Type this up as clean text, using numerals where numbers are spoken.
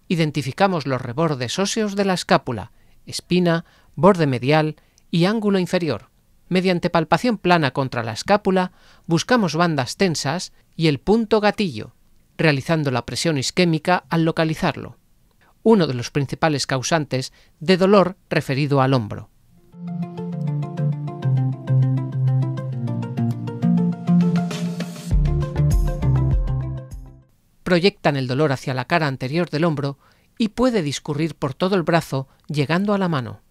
identificamos los rebordes óseos de la escápula, espina, borde medial y ángulo inferior. Mediante palpación plana contra la escápula, buscamos bandas tensas y el punto gatillo, realizando la presión isquémica al localizarlo, uno de los principales causantes de dolor referido al hombro. Proyectan el dolor hacia la cara anterior del hombro y puede discurrir por todo el brazo llegando a la mano.